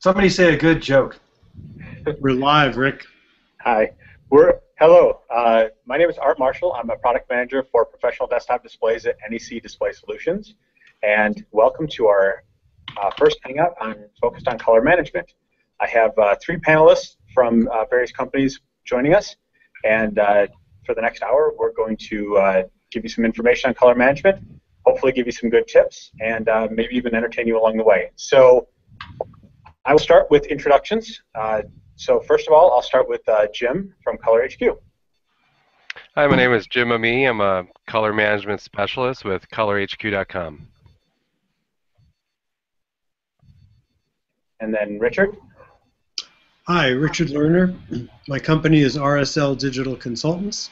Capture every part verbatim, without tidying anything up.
Somebody say a good joke. We're live, Rick. Hi. We're hello. Uh, my name is Art Marshall. I'm a product manager for professional desktop displays at N E C Display Solutions, and welcome to our uh, first hangout on focused on color management. I have uh, three panelists from uh, various companies joining us, and uh, for the next hour, we're going to uh, give you some information on color management, hopefully give you some good tips, and uh, maybe even entertain you along the way. So I will start with introductions. Uh, so first of all, I'll start with uh, Jim from colorHQ. Hi, my name is Jim Memije. I'm a color management specialist with color H Q dot com. And then Richard. Hi, Richard Lerner. My company is R S L Digital Consultants.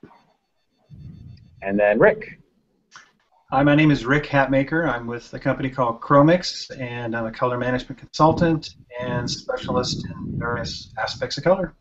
And then Rick. Hi, my name is Rick Hatmaker. I'm with a company called CHROMIX, and I'm a color management consultant and specialist in various aspects of color.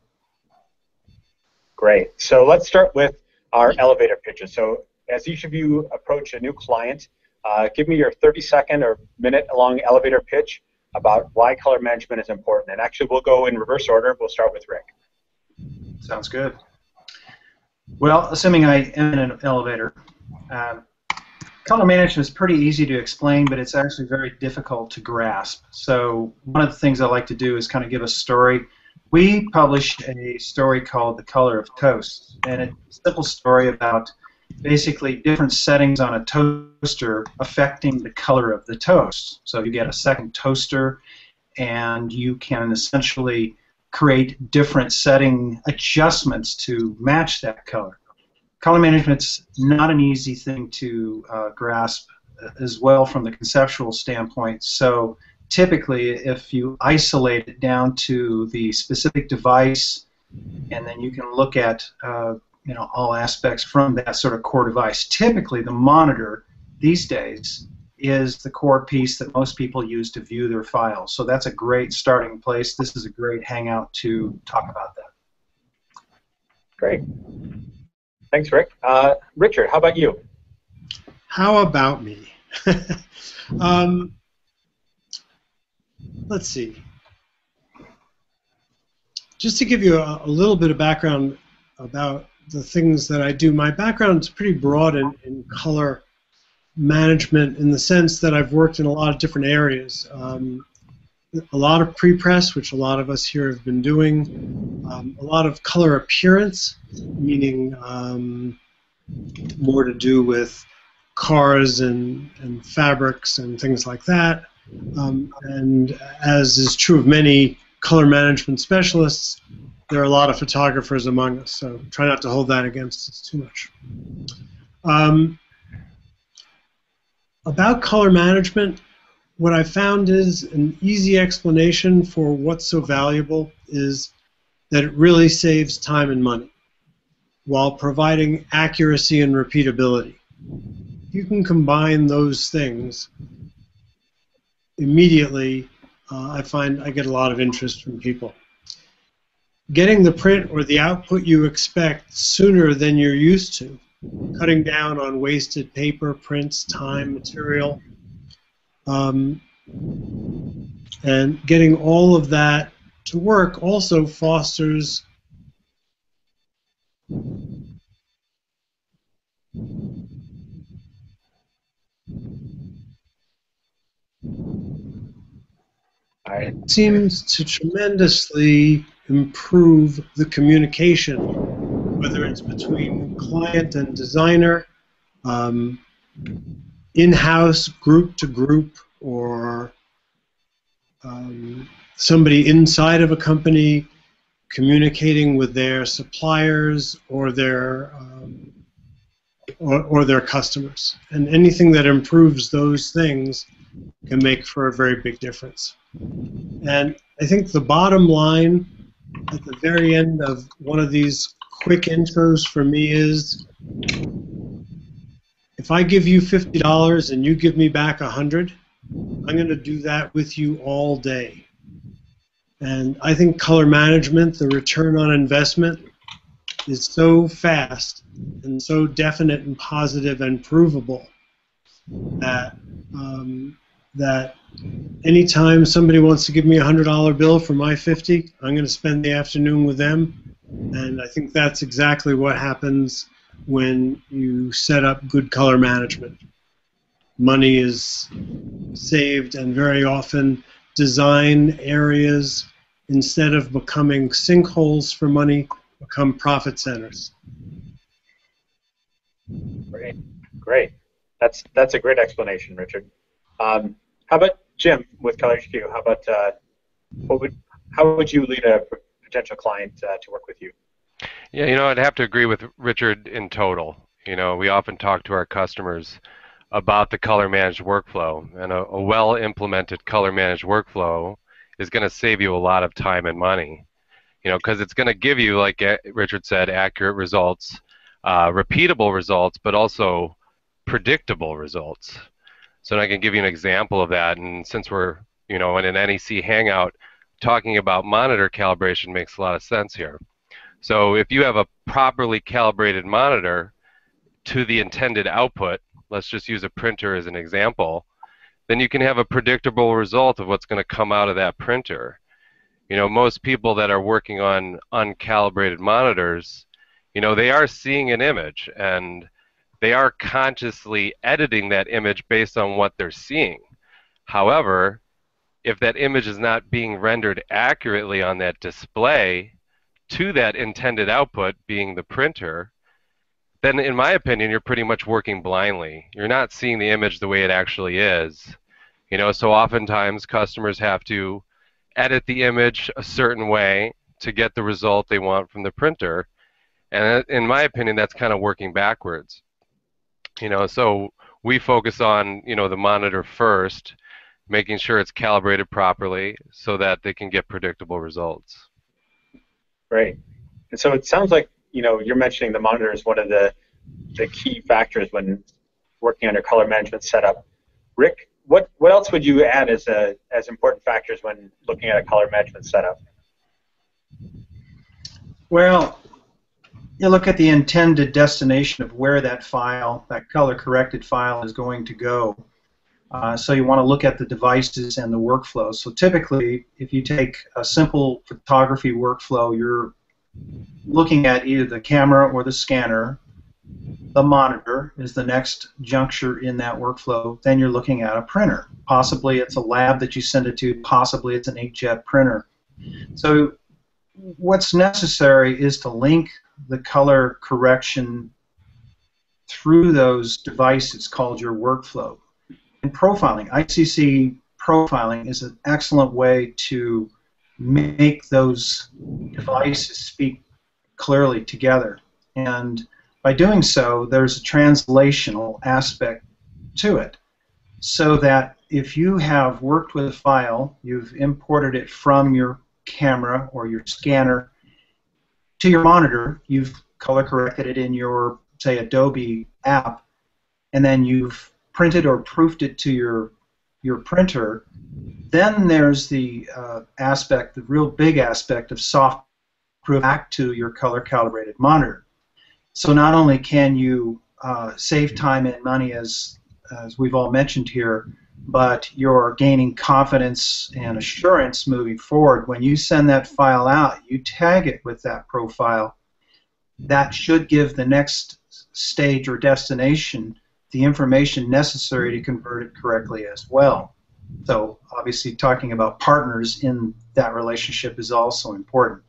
Great. So let's start with our elevator pitches. So as each of you approach a new client, uh, give me your thirty second or minute long elevator pitch about why color management is important. And actually, we'll go in reverse order. We'll start with Rick. Sounds good. Well, assuming I am in an elevator, um, color management is pretty easy to explain, but it's actually very difficult to grasp. So one of the things I like to do is kind of give a story. We published a story called The Color of Toast, and it's a simple story about basically different settings on a toaster affecting the color of the toast. So you get a second toaster, and you can essentially create different setting adjustments to match that color. Color management's not an easy thing to uh, grasp as well from the conceptual standpoint. So typically, if you isolate it down to the specific device, and then you can look at uh, you know, all aspects from that sort of core device. Typically, the monitor these days is the core piece that most people use to view their files. So that's a great starting place. This is a great hangout to talk about that. Great. Thanks, Rick. Uh, Richard, how about you? How about me? um, let's see. Just to give you a, a little bit of background about the things that I do, my background is pretty broad in, in color management in the sense that I've worked in a lot of different areas. Um, a lot of pre-press, which a lot of us here have been doing, um, a lot of color appearance, meaning um, more to do with cars and, and fabrics and things like that. Um, and as is true of many color management specialists, there are a lot of photographers among us, so try not to hold that against us too much. Um, about color management, what I found is an easy explanation for what's so valuable is that it really saves time and money while providing accuracy and repeatability. You can combine those things immediately. Uh, I find I get a lot of interest from people. Getting the print or the output you expect sooner than you're used to, cutting down on wasted paper, prints, time, material, um, and getting all of that to work also fosters it seems to tremendously improve the communication, whether it's between client and designer, um, in-house, group to group, or um, somebody inside of a company communicating with their suppliers or their um, or, or their customers. And anything that improves those things can make for a very big difference. And I think the bottom line at the very end of one of these quick intros for me is, if I give you fifty dollars and you give me back one hundred dollars, I'm going to do that with you all day. And I think color management, the return on investment, is so fast and so definite and positive and provable that um, that anytime somebody wants to give me a one hundred dollar bill for my fifty, I'm going to spend the afternoon with them. And I think that's exactly what happens when you set up good color management. Money is saved, and very often design areas, instead of becoming sinkholes for money, become profit centers. Great, great. That's that's a great explanation, Richard. Um, how about Jim with colorHQ? How about uh, what would how would you lead a potential client uh, to work with you? Yeah, you know, I'd have to agree with Richard in total. You know, we often talk to our customers about the color managed workflow, and a, a well implemented color managed workflow is going to save you a lot of time and money. You know, because it's going to give you, like Richard said, accurate results, uh, repeatable results, but also predictable results. So I can give you an example of that. And since we're, you know, in an N E C hangout, talking about monitor calibration makes a lot of sense here. So if you have a properly calibrated monitor to the intended output, let's just use a printer as an example, then you can have a predictable result of what's going to come out of that printer. You know, most people that are working on uncalibrated monitors, you know, they are seeing an image and they are consciously editing that image based on what they're seeing. However, if that image is not being rendered accurately on that display to that intended output, being the printer, then in my opinion, you're pretty much working blindly. You're not seeing the image the way it actually is. You know, so oftentimes customers have to edit the image a certain way to get the result they want from the printer. And in my opinion, that's kind of working backwards. You know, so we focus on, you know, the monitor first, making sure it's calibrated properly so that they can get predictable results. Great. And so it sounds like, you know, you're mentioning the monitor is one of the, the key factors when working on your color management setup. Rick, what, what else would you add as, a, as important factors when looking at a color management setup? Well, you look at the intended destination of where that file, that color-corrected file, is going to go. Uh, so you want to look at the devices and the workflow. So typically, if you take a simple photography workflow, you're looking at either the camera or the scanner. The monitor is the next juncture in that workflow. Then you're looking at a printer. Possibly it's a lab that you send it to. Possibly it's an inkjet printer. So what's necessary is to link the color correction through those devices called your workflow. And profiling, I C C profiling is an excellent way to make those devices speak clearly together. And by doing so, there's a translational aspect to it, so that if you have worked with a file, you've imported it from your camera or your scanner to your monitor, you've color corrected it in your, say, Adobe app, and then you've printed or proofed it to your your printer, then there's the uh, aspect, the real big aspect of soft proof back to your color calibrated monitor. So not only can you uh, save time and money, as as we've all mentioned here, but you're gaining confidence and assurance moving forward. When you send that file out, you tag it with that profile. That should give the next stage or destination the information necessary to convert it correctly as well. So obviously talking about partners in that relationship is also important.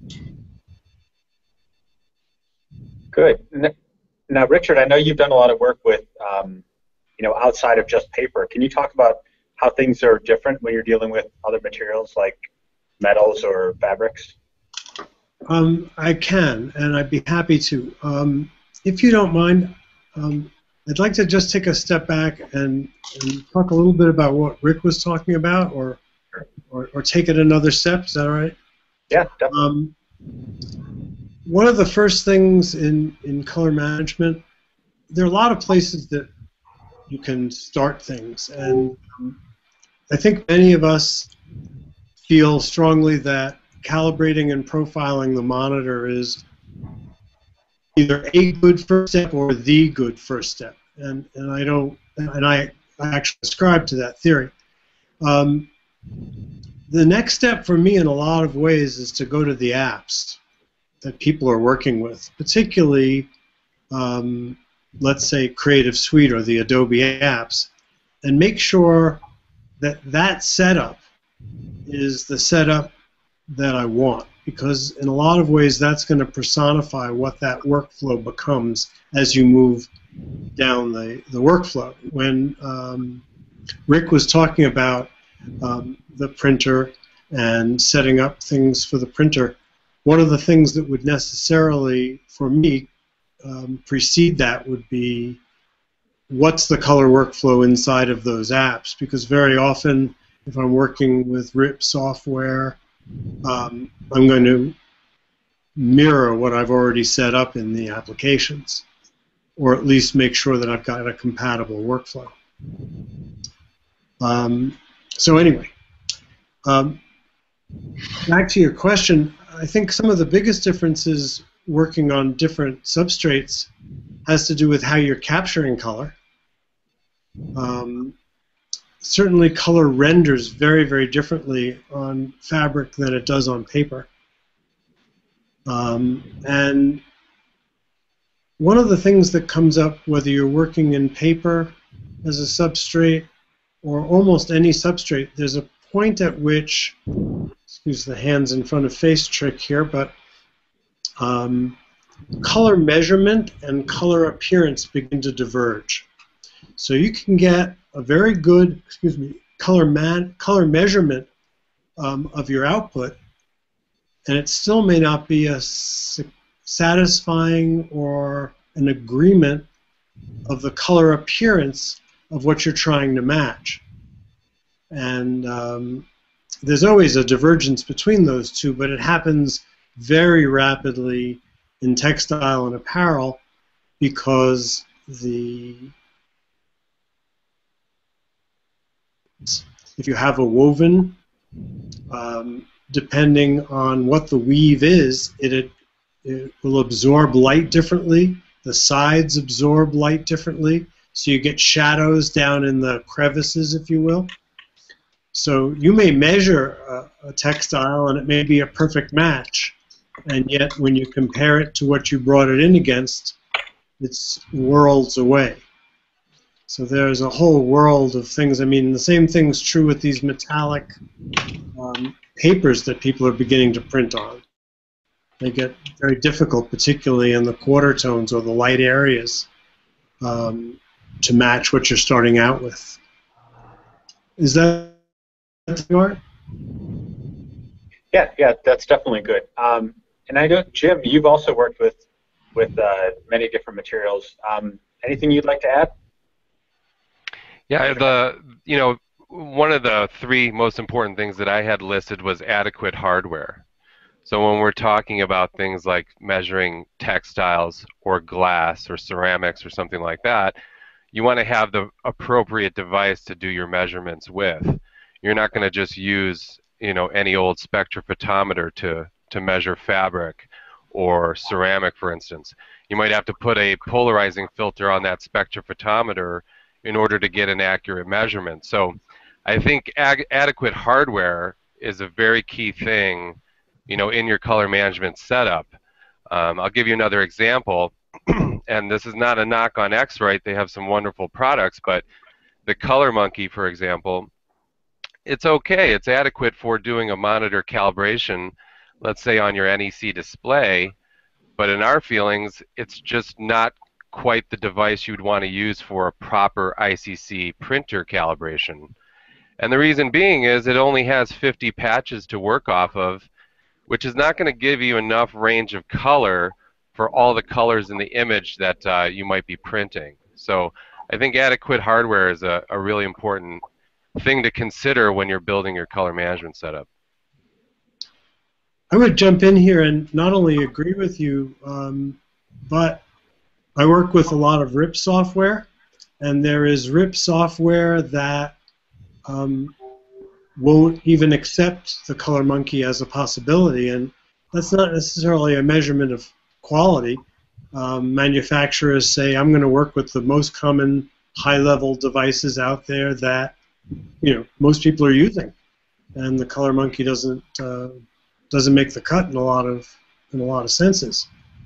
Good. Now, Richard, I know you've done a lot of work with um, you know, outside of just paper. Can you talk about how things are different when you're dealing with other materials like metals or fabrics? Um, I can, and I'd be happy to. Um, if you don't mind, um, I'd like to just take a step back and, and talk a little bit about what Rick was talking about, or, or, or take it another step. Is that all right? Yeah, definitely. Um, one of the first things in, in color management, there are a lot of places that you can start things, and um, I think many of us feel strongly that calibrating and profiling the monitor is either a good first step or the good first step, and and I don't and I, I actually ascribe to that theory. Um, the next step for me in a lot of ways is to go to the apps that people are working with, particularly, um, let's say, Creative Suite or the Adobe apps, and make sure that that setup is the setup that I want, because in a lot of ways that's going to personify what that workflow becomes as you move down the, the workflow. When um, Rick was talking about um, the printer and setting up things for the printer, one of the things that would necessarily, for me, um, precede that would be what's the color workflow inside of those apps, because very often if I'm working with R I P software, um, I'm going to mirror what I've already set up in the applications, or at least make sure that I've got a compatible workflow. Um, so anyway, um, back to your question, I think some of the biggest differences working on different substrates has to do with how you're capturing color. Um, certainly color renders very, very differently on fabric than it does on paper. Um, and one of the things that comes up, whether you're working in paper as a substrate or almost any substrate, there's a point at which, excuse the hands in front of face trick here, but um, color measurement and color appearance begin to diverge. So you can get a very good, excuse me, color man, color measurement um, of your output, and it still may not be a satisfying or an agreement of the color appearance of what you're trying to match. And um, there's always a divergence between those two, but it happens very rapidly in textile and apparel because the if you have a woven, um, depending on what the weave is, it, it will absorb light differently. The sides absorb light differently, so you get shadows down in the crevices, if you will. So you may measure a, a textile and it may be a perfect match, and yet when you compare it to what you brought it in against, it's worlds away. So there's a whole world of things. I mean, the same thing's true with these metallic um, papers that people are beginning to print on. They get very difficult, particularly in the quarter tones or the light areas, um, to match what you're starting out with. Is that Art? Yeah, yeah, that's definitely good. Um, and I know, Jim, you've also worked with with uh, many different materials. Um, anything you'd like to add? Yeah, the you know one of the three most important things that I had listed was adequate hardware. So when we're talking about things like measuring textiles or glass or ceramics or something like that, you want to have the appropriate device to do your measurements with. You're not going to just use you know any old spectrophotometer to to measure fabric or ceramic, for instance. You might have to put a polarizing filter on that spectrophotometer in order to get an accurate measurement. So I think ag adequate hardware is a very key thing you know, in your color management setup. Um, I'll give you another example, and this is not a knock on X-Rite. They have some wonderful products, but the ColorMonkey, for example, it's okay. It's adequate for doing a monitor calibration, let's say on your N E C display, but in our feelings, it's just not quite the device you'd want to use for a proper I C C printer calibration. And the reason being is it only has fifty patches to work off of, which is not going to give you enough range of color for all the colors in the image that uh, you might be printing. So I think adequate hardware is a, a really important thing to consider when you're building your color management setup. I would jump in here and not only agree with you, um, but I work with a lot of R I P software, and there is R I P software that um, won't even accept the ColorMonkey as a possibility, and that's not necessarily a measurement of quality. Um, manufacturers say, I'm going to work with the most common high-level devices out there that you know, most people are using, and the color monkey doesn't uh, doesn't make the cut in a lot of in a lot of senses.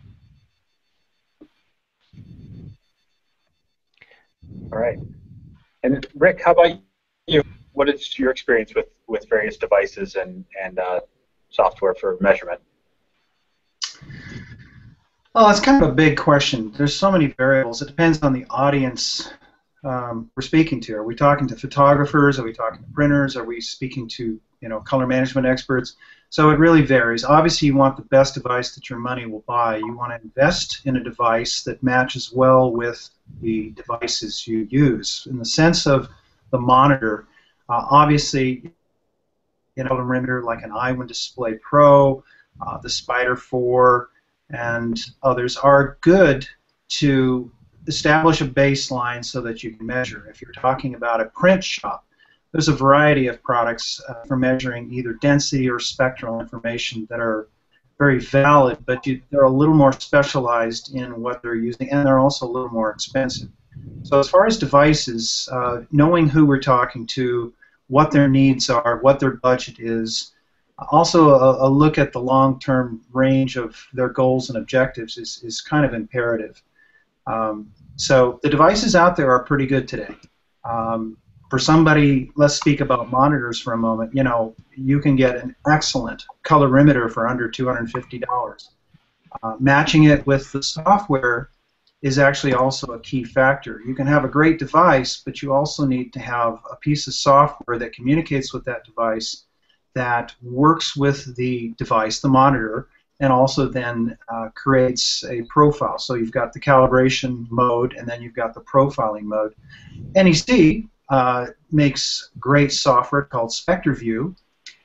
All right. And Rick, how about you? What is your experience with, with various devices and, and uh, software for measurement? Well, that's kind of a big question. There's so many variables. It depends on the audience um, we're speaking to. Are we talking to photographers? Are we talking to printers? Are we speaking to, you know, color management experts? So it really varies. Obviously, you want the best device that your money will buy. You want to invest in a device that matches well with the devices you use. In the sense of the monitor, uh, obviously, you know, a colorimeter like an iWin Display Pro, uh, the Spider four, and others are good to establish a baseline so that you can measure. If you're talking about a print shop, there's a variety of products uh, for measuring either density or spectral information that are very valid, but you, they're a little more specialized in what they're using, and they're also a little more expensive. So as far as devices, uh, knowing who we're talking to, what their needs are, what their budget is, also a, a look at the long-term range of their goals and objectives is, is kind of imperative. Um, so the devices out there are pretty good today. Um, for somebody, let's speak about monitors for a moment. You know, you can get an excellent colorimeter for under two hundred fifty dollars. Uh, matching it with the software is actually also a key factor. You can have a great device, but you also need to have a piece of software that communicates with that device, that works with the device, the monitor, and also then uh, creates a profile. So you've got the calibration mode, and then you've got the profiling mode. N E C uh, makes great software called SpectraView,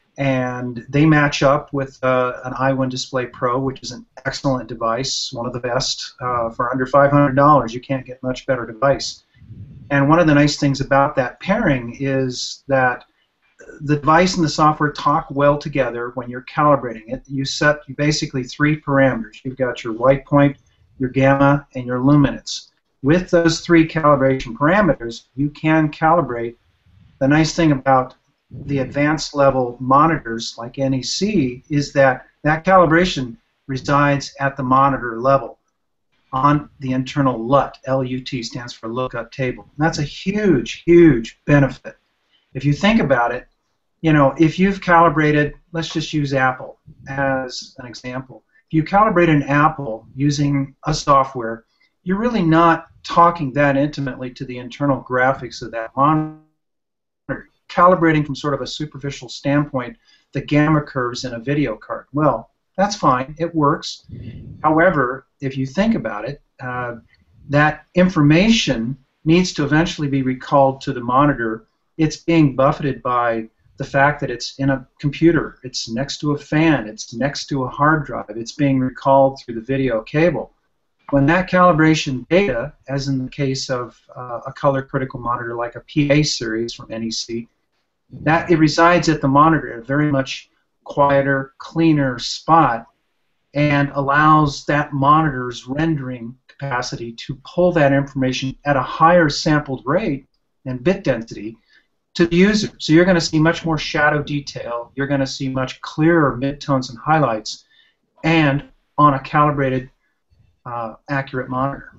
and they match up with uh, an iWin Display Pro, which is an excellent device, one of the best. Uh, for under five hundred dollars, you can't get much better device. And one of the nice things about that pairing is that the device and the software talk well together when you're calibrating it. You set basically three parameters. You've got your white point, your gamma, and your luminance. With those three calibration parameters, you can calibrate. The nice thing about the advanced level monitors like N E C is that that calibration resides at the monitor level on the internal L U T. L U T stands for lookup table. And that's a huge, huge benefit. If you think about it, you know, if you've calibrated, let's just use Apple as an example. If you calibrate an Apple using a software, you're really not talking that intimately to the internal graphics of that monitor. Calibrating from sort of a superficial standpoint the gamma curves in a video card. Well, that's fine. It works. However, if you think about it, uh, that information needs to eventually be recalled to the monitor. It's being buffeted by the fact that it's in a computer, it's next to a fan, it's next to a hard drive, it's being recalled through the video cable. When that calibration data, as in the case of uh, a color critical monitor like a P A series from N E C, that it resides at the monitor in a very much quieter, cleaner spot, and allows that monitor's rendering capacity to pull that information at a higher sampled rate and bit density to the user. So you're going to see much more shadow detail, you're going to see much clearer midtones and highlights, and on a calibrated, uh, accurate monitor.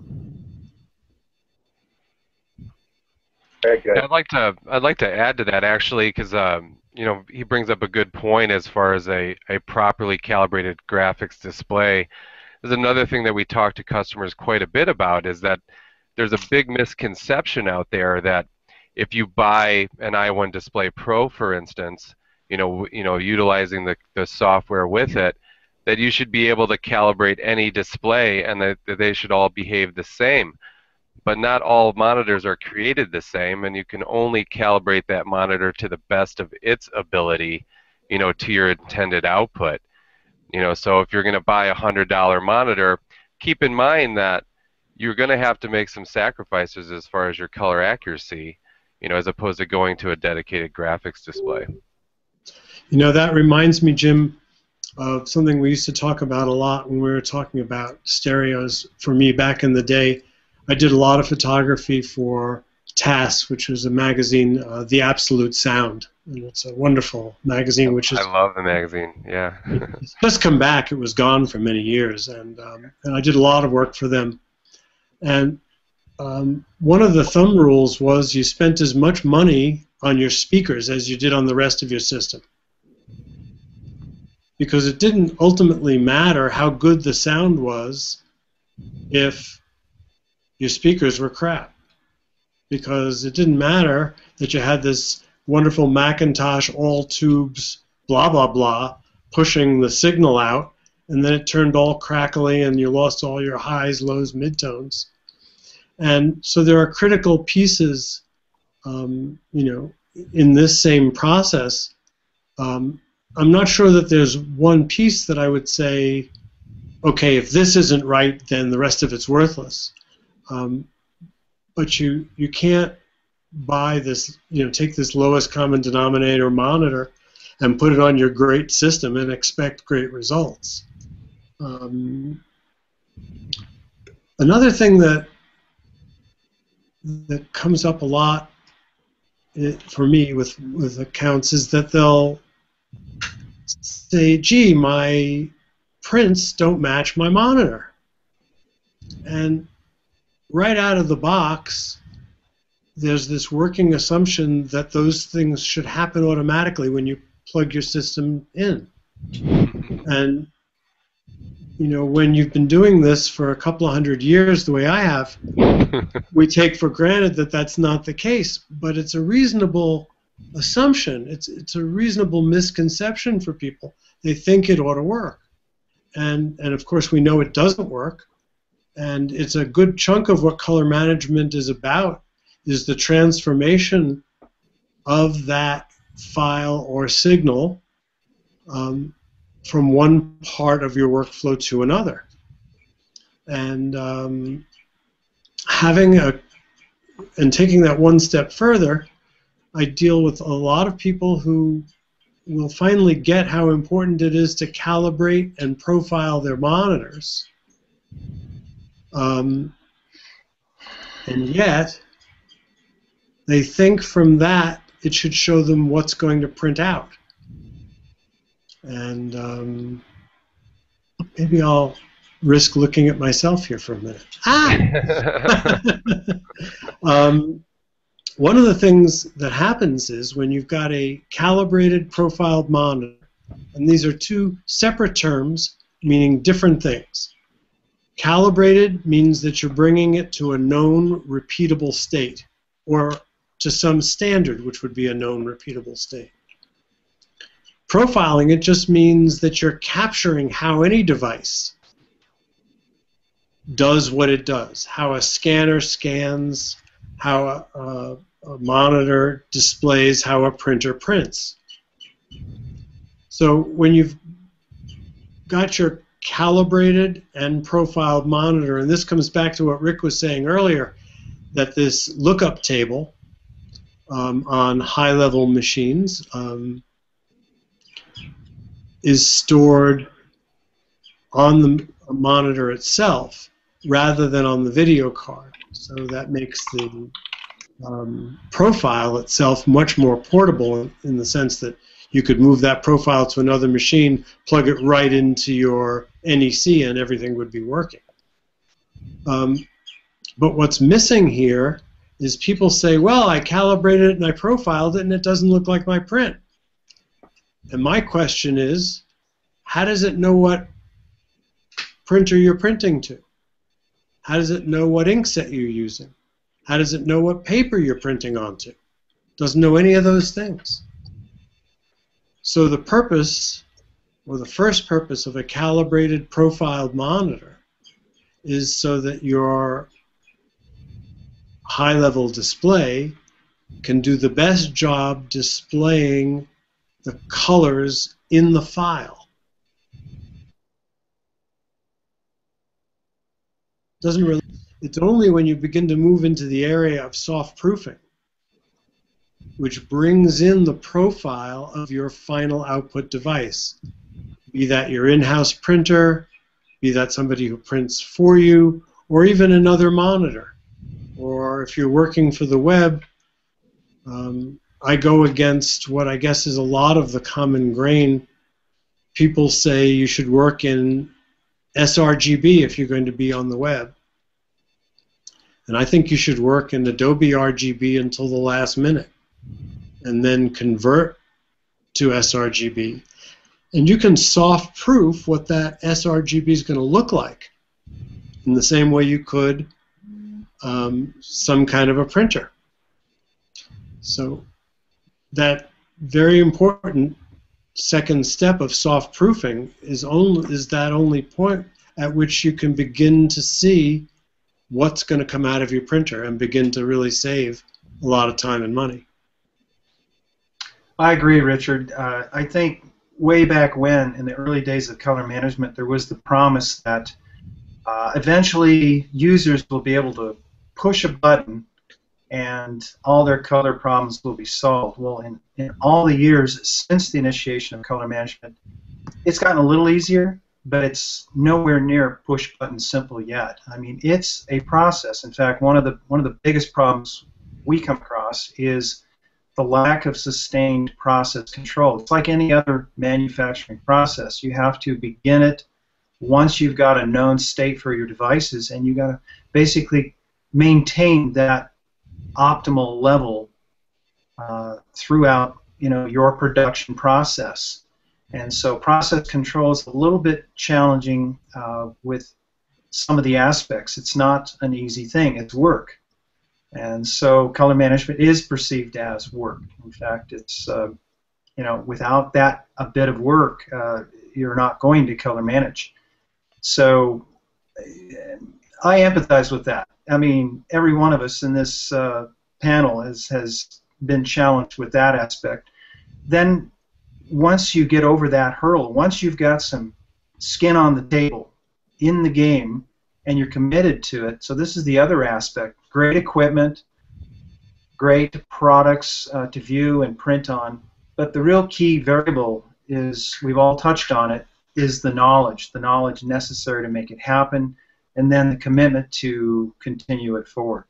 Very good. Yeah, I'd like to I'd like to add to that actually, because um, you know, he brings up a good point as far as a a properly calibrated graphics display. There's another thing that we talk to customers quite a bit about is that there's a big misconception out there that if you buy an iWin Display Pro, for instance, you know, you know, utilizing the, the software with it, that you should be able to calibrate any display and that, that they should all behave the same. But not all monitors are created the same, and you can only calibrate that monitor to the best of its ability, you know, to your intended output. You know, so if you're going to buy a one hundred dollar monitor, keep in mind that you're going to have to make some sacrifices as far as your color accuracy, you know, as opposed to going to a dedicated graphics display. You know, that reminds me, Jim, of something we used to talk about a lot when we were talking about stereos. For me, back in the day, I did a lot of photography for T A S, which was a magazine, uh, The Absolute Sound. And it's a wonderful magazine, which is... I love the magazine, yeah. It's just come back. It was gone for many years, and, um, and I did a lot of work for them. And um, one of the thumb rules was you spent as much money on your speakers as you did on the rest of your system. Because it didn't ultimately matter how good the sound was if your speakers were crap. Because it didn't matter that you had this wonderful Macintosh all tubes blah blah blah pushing the signal out, and then it turned all crackly and you lost all your highs, lows, midtones. And so there are critical pieces, um, you know, in this same process. Um, I'm not sure that there's one piece that I would say, okay, if this isn't right, then the rest of it's worthless. Um, but you you can't buy this, you know, take this lowest common denominator monitor and put it on your great system and expect great results. Um, another thing that that comes up a lot it, for me with with accounts is that they'll say, gee, my prints don't match my monitor. And right out of the box, there's this working assumption that those things should happen automatically when you plug your system in. And you know, when you've been doing this for a couple of hundred years the way I have, we take for granted that that's not the case. But it's a reasonable assumption. It's, it's a reasonable misconception for people. They think it ought to work. And, and of course, we know it doesn't work. And it's a good chunk of what color management is about, is the transformation of that file or signal um, from one part of your workflow to another. And um, having a, and taking that one step further, I deal with a lot of people who will finally get how important it is to calibrate and profile their monitors. Um, and yet, they think from that it should show them what's going to print out. And um, maybe I'll risk looking at myself here for a minute. Ah! um, one of the things that happens is when you've got a calibrated profiled monitor, and these are two separate terms meaning different things. Calibrated means that you're bringing it to a known repeatable state, or to some standard, which would be a known repeatable state. Profiling it just means that you're capturing how any device does what it does, how a scanner scans, how a, a, a monitor displays, how a printer prints. So when you've got your calibrated and profiled monitor, and this comes back to what Rick was saying earlier, that this lookup table um, on high-level machines um, is stored on the monitor itself rather than on the video card. So that makes the um, profile itself much more portable in, in the sense that you could move that profile to another machine, plug it right into your N E C, and everything would be working. Um, but what's missing here is people say, well, I calibrated it and I profiled it and it doesn't look like my print. And my question is, how does it know what printer you're printing to? How does it know what ink set you're using? How does it know what paper you're printing onto? Doesn't know any of those things. So the purpose, or the first purpose of a calibrated profiled monitor is so that your high-level display can do the best job displaying the colors in the file. Doesn't really, it's only when you begin to move into the area of soft proofing, which brings in the profile of your final output device, be that your in-house printer, be that somebody who prints for you, or even another monitor, or or if you're working for the web, um, I go against what I guess is a lot of the common grain. People say you should work in sRGB if you're going to be on the web. And I think you should work in Adobe R G B until the last minute and then convert to sRGB. And you can soft proof what that sRGB is going to look like in the same way you could um, some kind of a printer. So that very important second step of soft proofing is only is that only point at which you can begin to see what's going to come out of your printer and begin to really save a lot of time and money. I agree, Richard. Uh, I think way back when, in the early days of color management, there was the promise that uh, eventually users will be able to push a button and all their color problems will be solved. Well, in, in all the years since the initiation of color management, it's gotten a little easier, but it's nowhere near push button simple yet. I mean, it's a process. In fact, one of the one of the biggest problems we come across is the lack of sustained process control. It's like any other manufacturing process. You have to begin it once you've got a known state for your devices, and you got to basically maintain that optimal level uh, throughout, you know, your production process. And so process control is a little bit challenging uh, with some of the aspects. It's not an easy thing. It's work. And so color management is perceived as work. In fact, it's, uh, you know, without that a bit of work, uh, you're not going to color manage. So I empathize with that. I mean, every one of us in this uh, panel has, has been challenged with that aspect. Then once you get over that hurdle, once you've got some skin on the table in the game and you're committed to it, so this is the other aspect, great equipment, great products uh, to view and print on, but the real key variable is, we've all touched on it, is the knowledge, the knowledge necessary to make it happen, and then the commitment to continue it forward.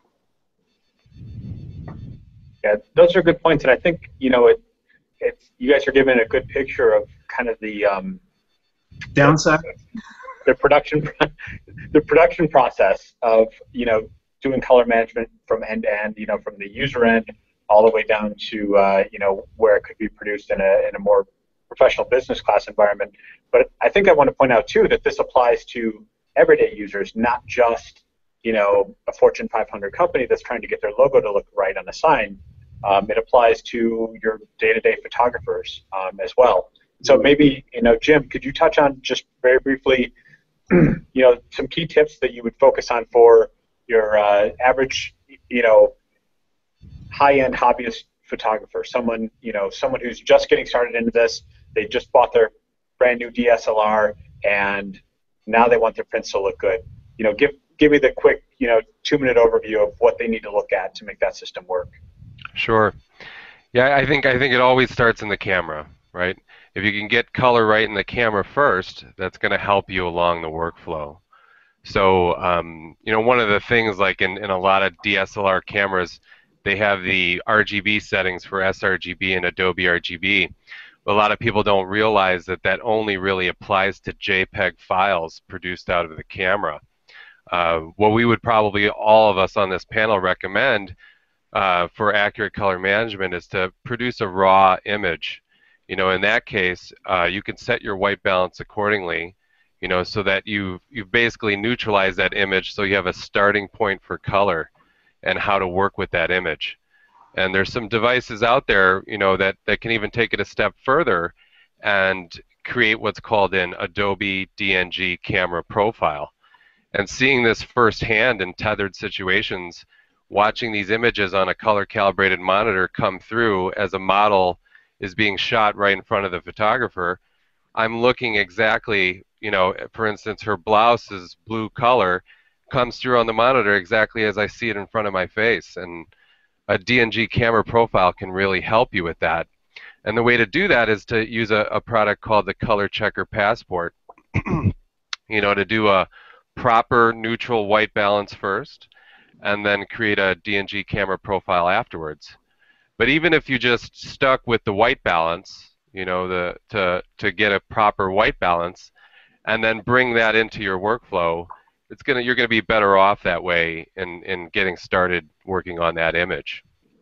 Yeah, those are good points, and I think, you know, it, it's, you guys are giving a good picture of kind of the um, downside, the, the production, the production process of, you know, doing color management from end to end, you know, from the user end all the way down to, uh, you know, where it could be produced in a in a more professional business class environment. But I think I want to point out too that this applies to everyday users, not just, you know, a Fortune five hundred company that's trying to get their logo to look right on a sign. Um, it applies to your day-to-day photographers um, as well. So maybe, you know, Jim, could you touch on just very briefly, you know, some key tips that you would focus on for your uh, average, you know, high-end hobbyist photographer, someone, you know, someone who's just getting started into this, they just bought their brand new D S L R and now they want their prints to look good. You know, give give me the quick, you know, two-minute overview of what they need to look at to make that system work. Sure. Yeah, I think I think it always starts in the camera, right? If you can get color right in the camera first, that's going to help you along the workflow. So, um, you know, one of the things, like in, in a lot of D S L R cameras, they have the R G B settings for sRGB and Adobe R G B. But a lot of people don't realize that that only really applies to JPEG files produced out of the camera. Uh, what we would probably, all of us on this panel, recommend uh, for accurate color management is to produce a raw image. You know, in that case, uh, you can set your white balance accordingly, you know, so that you you've basically neutralized that image, so you have a starting point for color and how to work with that image. And there's some devices out there, you know, that, that can even take it a step further and create what's called an Adobe D N G camera profile. And seeing this firsthand in tethered situations, watching these images on a color calibrated monitor come through as a model is being shot right in front of the photographer, I'm looking exactly, you know, for instance, her blouse is blue color, comes through on the monitor exactly as I see it in front of my face. And a D N G camera profile can really help you with that. And the way to do that is to use a, a product called the Color Checker Passport, you know, to do a proper neutral white balance first, and then create a D N G camera profile afterwards. But even if you just stuck with the white balance, you know, the to to get a proper white balance, and then bring that into your workflow, it's gonna you're gonna be better off that way in in getting started working on that image.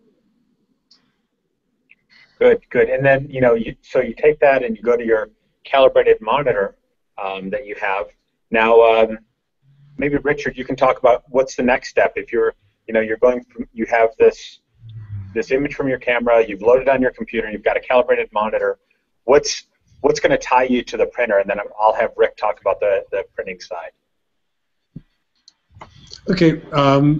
Good, good. And then, you know, you, so you take that and you go to your calibrated monitor um, that you have. Now, um, maybe Richard, you can talk about what's the next step. If you're, you know, you're going from, you have this this image from your camera, you've loaded on your computer, you've got a calibrated monitor. What's what's going to tie you to the printer? And then I'll have Rick talk about the the printing side. Okay. Um,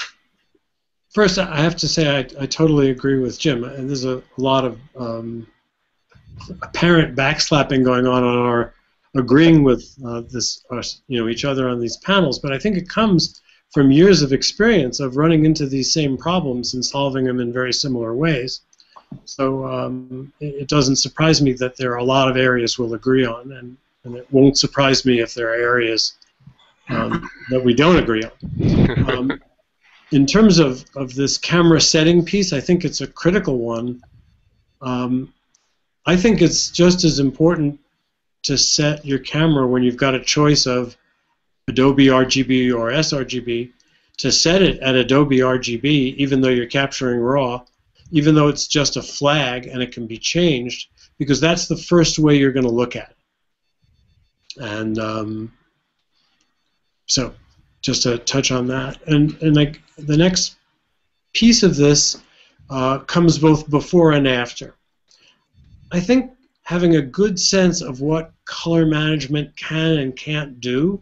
First, I have to say I, I totally agree with Jim, and there's a lot of um, apparent backslapping going on on our agreeing with uh, this, uh, you know, each other on these panels. But I think it comes from years of experience of running into these same problems and solving them in very similar ways. So um, it, it doesn't surprise me that there are a lot of areas we'll agree on, and, and it won't surprise me if there are areas um, that we don't agree on. Um, In terms of, of this camera setting piece, I think it's a critical one. Um, I think it's just as important to set your camera when you've got a choice of Adobe R G B or sRGB, to set it at Adobe R G B even though you're capturing RAW, even though it's just a flag and it can be changed, because that's the first way you're going to look at it. And um, so... just to touch on that. And, and like the next piece of this uh, comes both before and after. I think having a good sense of what color management can and can't do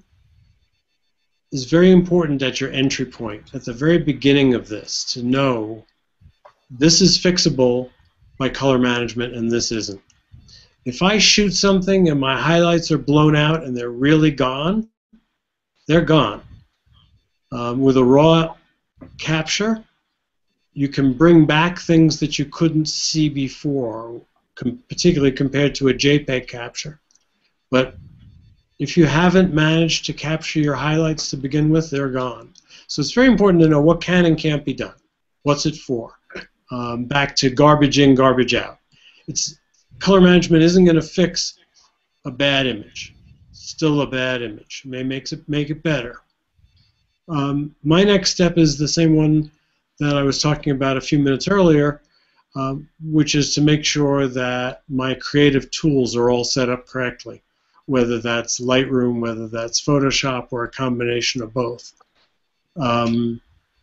is very important at your entry point, at the very beginning of this, to know this is fixable by color management and this isn't. If I shoot something and my highlights are blown out and they're really gone, they're gone. Um, with a raw capture, you can bring back things that you couldn't see before, com particularly compared to a JPEG capture. But if you haven't managed to capture your highlights to begin with, they're gone. So it's very important to know what can and can't be done. What's it for? Um, back to garbage in, garbage out. It's, color management isn't going to fix a bad image. It's still a bad image. It may make it, make it better. Um, my next step is the same one that I was talking about a few minutes earlier, um, which is to make sure that my creative tools are all set up correctly, whether that's Lightroom, whether that's Photoshop, or a combination of both. Um,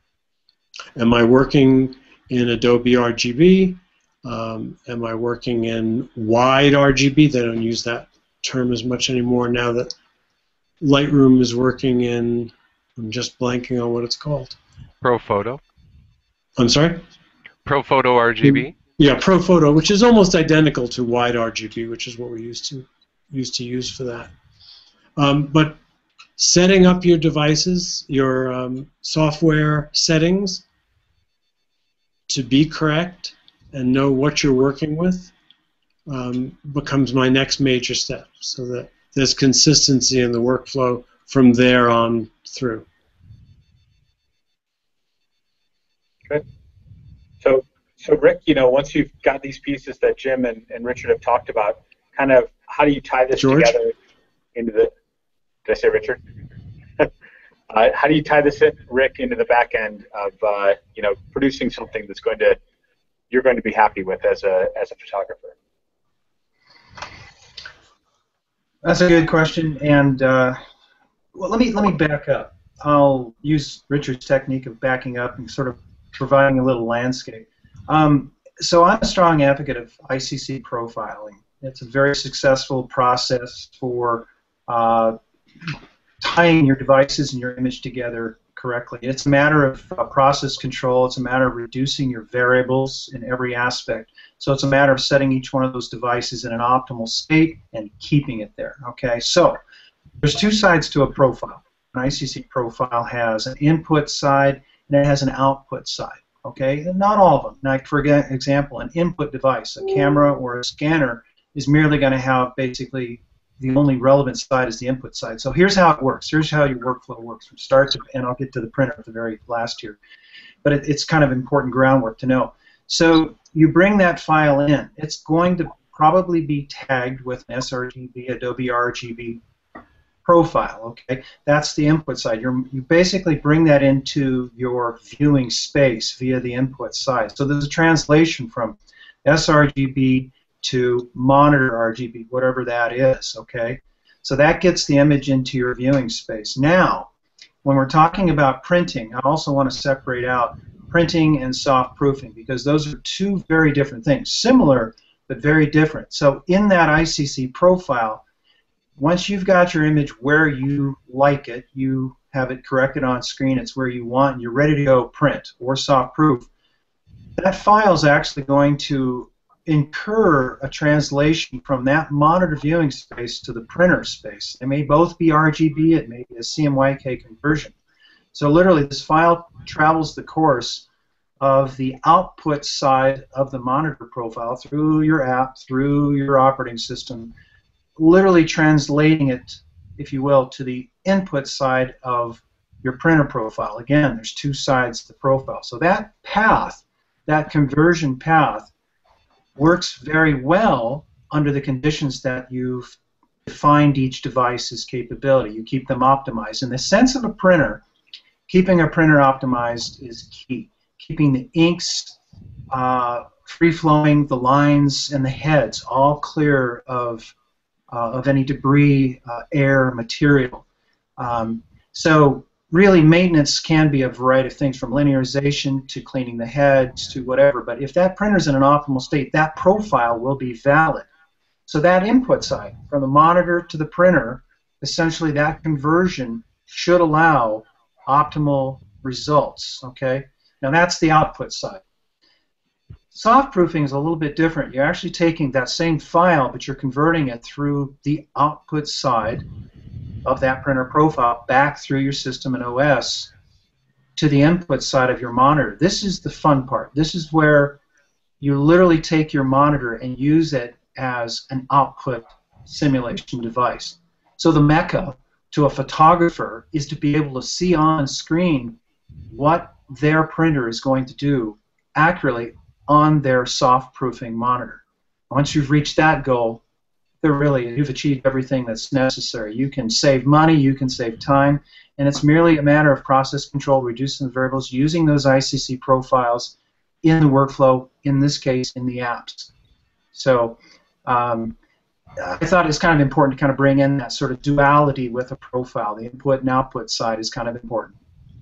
am I working in Adobe R G B? Um, am I working in wide R G B? They don't use that term as much anymore now that Lightroom is working in... I'm just blanking on what it's called. ProPhoto. I'm sorry? ProPhoto R G B? Yeah, ProPhoto, which is almost identical to wide R G B, which is what we used to used to use for that. Um, but setting up your devices, your um, software settings to be correct and know what you're working with um, becomes my next major step, so that there's consistency in the workflow from there on through. Good. So, so Rick, you know, once you've got these pieces that Jim and, and Richard have talked about, kind of how do you tie this George? together into the, did I say Richard? uh, how do you tie this in, Rick, into the back end of, uh, you know, producing something that's going to, you're going to be happy with as a, as a photographer? That's a good question, and uh, well, let me let me back up. I'll use Richard's technique of backing up and sort of providing a little landscape. Um, so I'm a strong advocate of I C C profiling. It's a very successful process for uh, tying your devices and your image together correctly. It's a matter of uh, process control. It's a matter of reducing your variables in every aspect. So it's a matter of setting each one of those devices in an optimal state and keeping it there. Okay, so there's two sides to a profile. An I C C profile has an input side and it has an output side. Okay, and not all of them. Now, for example, an input device, a camera or a scanner, is merely going to have basically the only relevant side is the input side. So here's how it works. Here's how your workflow works from start to, and I'll get to the printer at the very last here. But it, it's kind of important groundwork to know. So you bring that file in. It's going to probably be tagged with an sRGB, Adobe R G B profile. Okay, that's the input side. You're, you basically bring that into your viewing space via the input side. So there's a translation from sRGB to monitor R G B, whatever that is. Okay, so that gets the image into your viewing space. Now, when we're talking about printing, I also want to separate out printing and soft proofing, because those are two very different things. Similar, but very different. So in that I C C profile, once you've got your image where you like it, you have it corrected on screen, it's where you want, and you're ready to go print or soft proof, that file is actually going to incur a translation from that monitor viewing space to the printer space. They may both be R G B, it may be a C M Y K conversion. So literally this file travels the course of the output side of the monitor profile through your app, through your operating system, literally translating it, if you will, to the input side of your printer profile. Again, there's two sides to the profile. So that path, that conversion path, works very well under the conditions that you've defined each device's capability. You keep them optimized. In the sense of a printer, keeping a printer optimized is key. Keeping the inks uh, free-flowing, the lines and the heads all clear of, uh, of any debris, uh, air, material. Um, so really, maintenance can be a variety of things, from linearization to cleaning the heads to whatever. But if that printer's in an optimal state, that profile will be valid. So that input side, from the monitor to the printer, essentially that conversion should allow optimal results. Okay. Now that's the output side. Soft proofing is a little bit different. You're actually taking that same file, but you're converting it through the output side of that printer profile back through your system and O S to the input side of your monitor. This is the fun part. This is where you literally take your monitor and use it as an output simulation device. So the mecca to a photographer is to be able to see on screen what their printer is going to do accurately on their soft proofing monitor. Once you've reached that goal, they're really, you've achieved everything that's necessary. You can save money, you can save time, and it's merely a matter of process control, reducing the variables, using those I C C profiles in the workflow, in this case, in the apps. So um, I thought it's kind of important to kind of bring in that sort of duality with a profile. The input and output side is kind of important.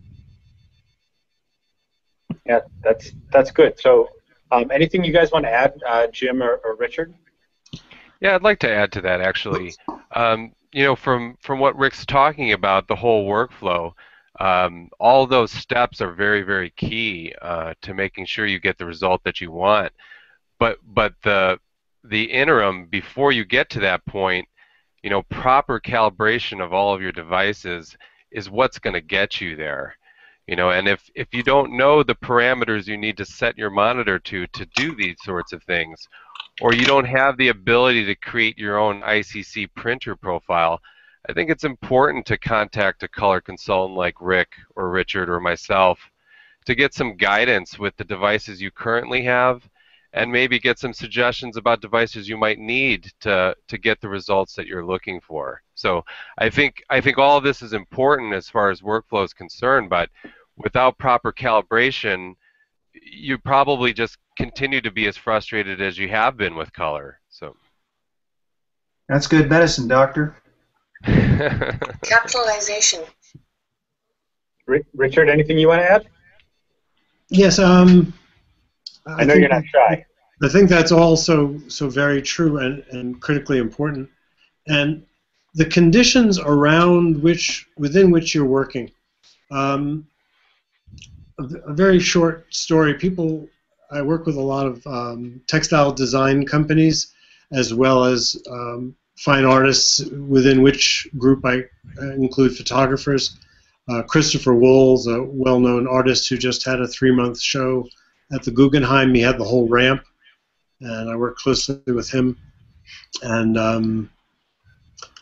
Yeah, that's that's good. So um, anything you guys want to add, uh, Jim or, or Richard? Yeah, I'd like to add to that, actually. Um, you know, from, from what Rick's talking about, the whole workflow, um, all those steps are very, very key uh, to making sure you get the result that you want. But, but the, the interim, before you get to that point, you know, proper calibration of all of your devices is what's going to get you there. You know, and if, if you don't know the parameters you need to set your monitor to to do these sorts of things, or you don't have the ability to create your own I C C printer profile, I think it's important to contact a color consultant like Rick or Richard or myself to get some guidance with the devices you currently have, and maybe get some suggestions about devices you might need to, to get the results that you're looking for. So I think, I think all of this is important as far as workflow is concerned, but without proper calibration, you probably just continue to be as frustrated as you have been with color. So that's good medicine, doctor. Capitalization. Richard, anything you want to add? Yes. Um, I, I know you're not shy. I think that's also so very true and, and critically important. And the conditions around which, within which you're working. Um, a, a very short story. People, I work with a lot of um, textile design companies, as well as um, fine artists, within which group I include photographers. Uh, Christopher Wool's a well-known artist who just had a three-month show at the Guggenheim. He had the whole ramp, and I work closely with him. And um,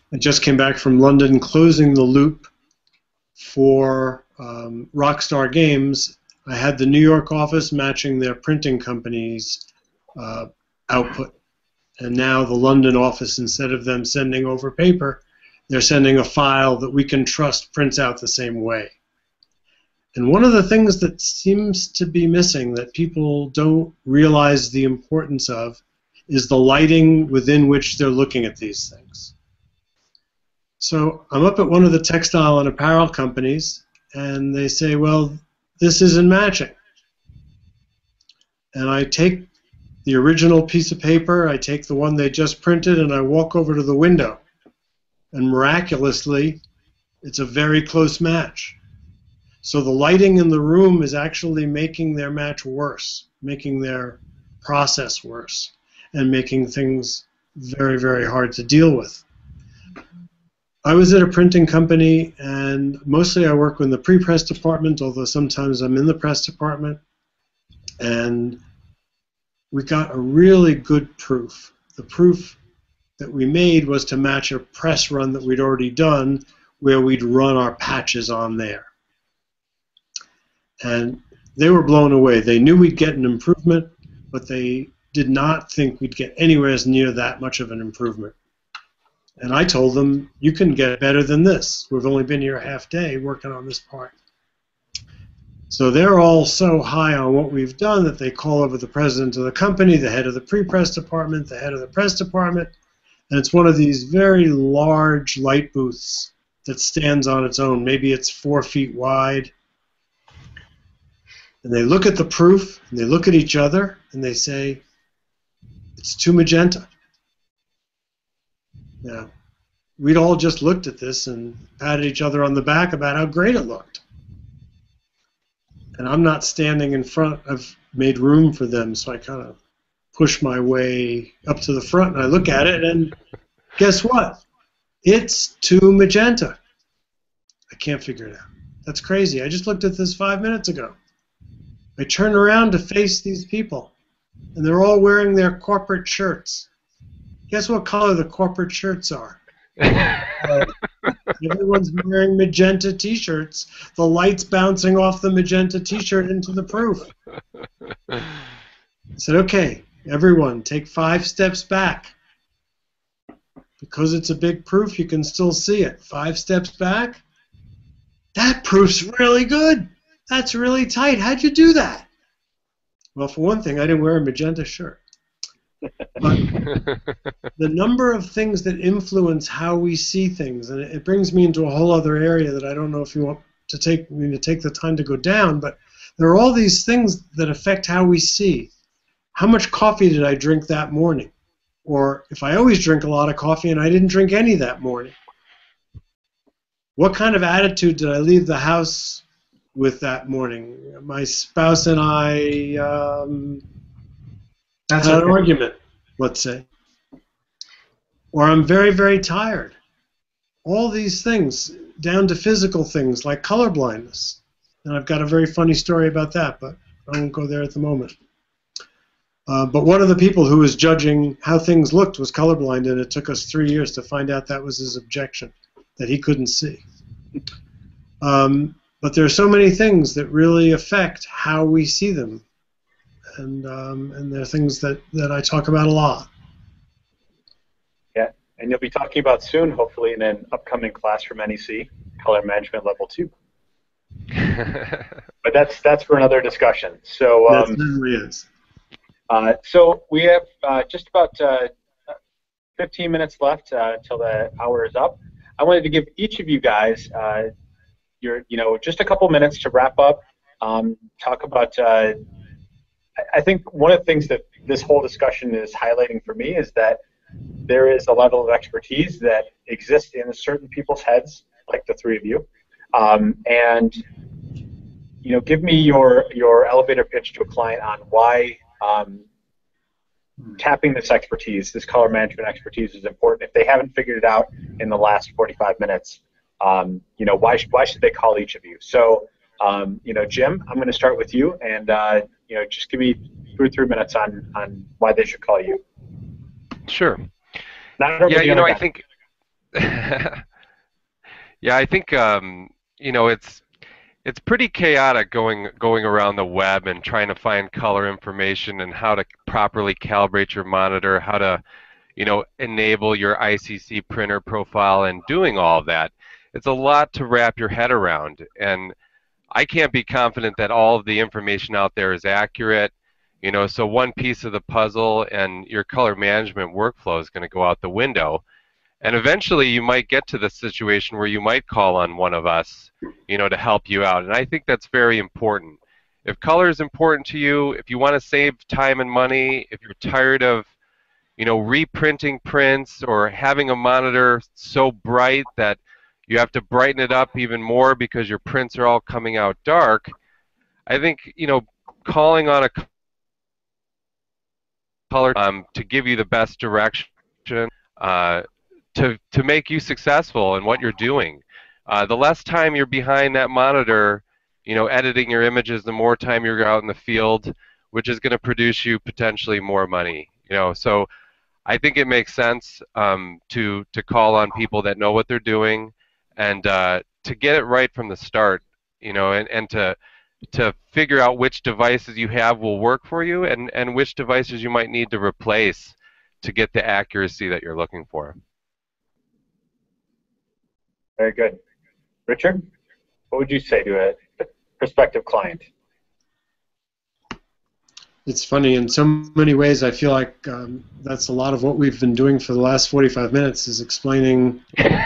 I just came back from London closing the loop for um, Rockstar Games. I had the New York office matching their printing company's uh, output. And now the London office, instead of them sending over paper, they're sending a file that we can trust prints out the same way. And one of the things that seems to be missing that people don't realize the importance of is the lighting within which they're looking at these things. So I'm up at one of the textile and apparel companies, and they say, well, this isn't matching. And I take the original piece of paper, I take the one they just printed, and I walk over to the window. And miraculously, it's a very close match. So the lighting in the room is actually making their match worse, making their process worse, and making things very, very hard to deal with. I was at a printing company, and mostly I work in the pre-press department, although sometimes I'm in the press department. And we got a really good proof. The proof that we made was to match a press run that we'd already done, where we'd run our patches on there. And they were blown away. They knew we'd get an improvement, but they did not think we'd get anywhere near that much of an improvement. And I told them, you can get better than this. We've only been here a half day working on this part. So they're all so high on what we've done that they call over the president of the company, the head of the pre-press department, the head of the press department, and it's one of these very large light booths that stands on its own. Maybe it's four feet wide. And they look at the proof, and they look at each other, and they say, it's too magenta. Now, we'd all just looked at this and patted each other on the back about how great it looked. And I'm not standing in front. I've made room for them, so I kind of push my way up to the front, and I look at it, and guess what? It's too magenta. I can't figure it out. That's crazy. I just looked at this five minutes ago. I turn around to face these people, and they're all wearing their corporate shirts. Guess what color the corporate shirts are? uh, everyone's wearing magenta T-shirts. The light's bouncing off the magenta T-shirt into the proof. I said, okay, everyone, take five steps back. Because it's a big proof, you can still see it. Five steps back. That proof's really good. That's really tight. How'd you do that? Well, for one thing, I didn't wear a magenta shirt. But the number of things that influence how we see things, and it brings me into a whole other area that I don't know if you want to take me to take the time to go down, but there are all these things that affect how we see. How much coffee did I drink that morning? Or if I always drink a lot of coffee and I didn't drink any that morning. What kind of attitude did I leave the house with that morning? My spouse and I um, That's had okay. an argument, let's say. Or I'm very, very tired. All these things, down to physical things like color blindness. And I've got a very funny story about that, but I won't go there at the moment. Uh, but one of the people who was judging how things looked was colorblind, and it took us three years to find out that was his objection, that he couldn't see. Um, but there are so many things that really affect how we see them, and um, and they're things that, that I talk about a lot. Yeah, and you'll be talking about soon, hopefully, in an upcoming class from N E C, Color Management Level two. But that's that's for another discussion. So um, That certainly is. Uh, so we have uh, just about uh, fifteen minutes left uh, until the hour is up. I wanted to give each of you guys uh, your, you know, just a couple minutes to wrap up. Um, talk about. Uh, I think one of the things that this whole discussion is highlighting for me is that there is a level of expertise that exists in certain people's heads, like the three of you, um, and you know, give me your your elevator pitch to a client on why. Um, tapping this expertise, this color management expertise, is important. If they haven't figured it out in the last forty-five minutes, um, you know, why why should they call each of you? So, um, you know, Jim, I'm going to start with you, and uh, you know, just give me two or three minutes on on why they should call you. Sure. Not Yeah, you know, I think Yeah, I think um, you know it's it's pretty chaotic going going around the web and trying to find color information and how to properly calibrate your monitor, how to you know enable your I C C printer profile, and doing all of that. It's a lot to wrap your head around, and I can't be confident that all of the information out there is accurate. You know, so one piece of the puzzle and your color management workflow is going to go out the window. And eventually you might get to the situation where you might call on one of us, you know, to help you out. And I think that's very important. If color is important to you, if you want to save time and money, if you're tired of, you know, reprinting prints or having a monitor so bright that you have to brighten it up even more because your prints are all coming out dark, I think, you know, calling on a color um, to give you the best direction, uh, to, to make you successful in what you're doing. Uh, the less time you're behind that monitor, you know, editing your images, the more time you're out in the field, which is going to produce you potentially more money. You know, so I think it makes sense um, to to call on people that know what they're doing, and uh, to get it right from the start. You know, and, and to to figure out which devices you have will work for you, and and which devices you might need to replace to get the accuracy that you're looking for. Very good. Richard, what would you say to a prospective client? It's funny, in so many ways I feel like um, that's a lot of what we've been doing for the last forty-five minutes, is explaining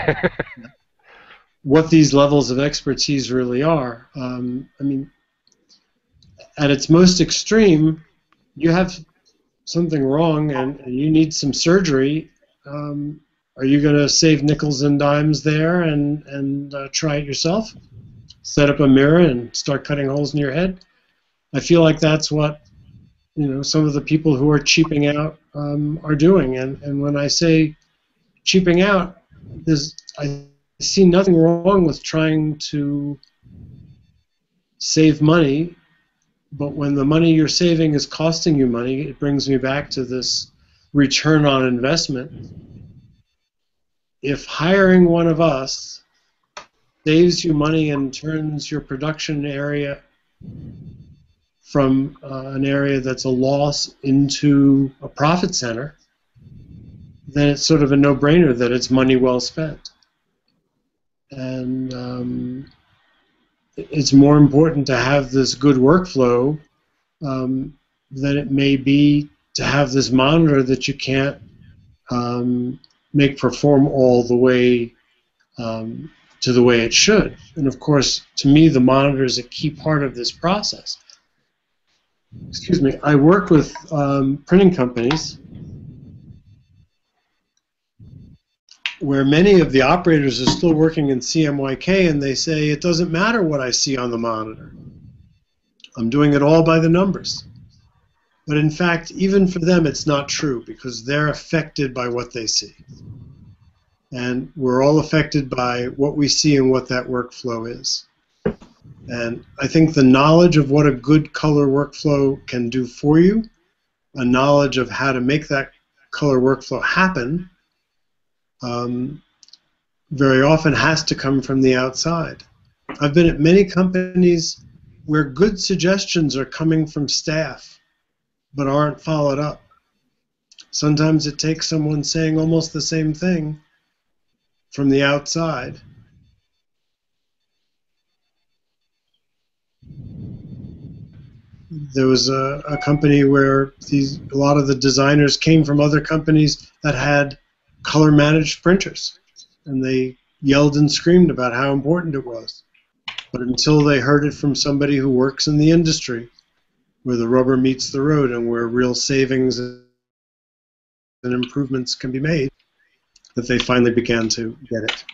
what these levels of expertise really are. Um, I mean, at its most extreme, you have something wrong and, and you need some surgery. Um, are you going to save nickels and dimes there and, and uh, try it yourself? Set up a mirror and start cutting holes in your head? I feel like that's what, you know, some of the people who are cheaping out um, are doing. And, and when I say cheaping out, there's, I see nothing wrong with trying to save money, but when the money you're saving is costing you money, it brings me back to this return on investment. If hiring one of us saves you money and turns your production area from uh, an area that's a loss into a profit center, then it's sort of a no-brainer that it's money well spent. And um, it's more important to have this good workflow um, than it may be to have this monitor that you can't um, make perform all the way um, to the way it should. And of course, to me, the monitor is a key part of this process. Excuse me, I work with um, printing companies where many of the operators are still working in C M Y K, and they say, it doesn't matter what I see on the monitor. I'm doing it all by the numbers. But in fact, even for them, it's not true, because they're affected by what they see. And we're all affected by what we see and what that workflow is. And I think the knowledge of what a good color workflow can do for you, a knowledge of how to make that color workflow happen, um, very often has to come from the outside. I've been at many companies where good suggestions are coming from staff but aren't followed up. Sometimes it takes someone saying almost the same thing from the outside. There was a, a company where these, a lot of the designers came from other companies that had color managed printers, and they yelled and screamed about how important it was. But until they heard it from somebody who works in the industry, where the rubber meets the road and where real savings and improvements can be made, that they finally began to get it.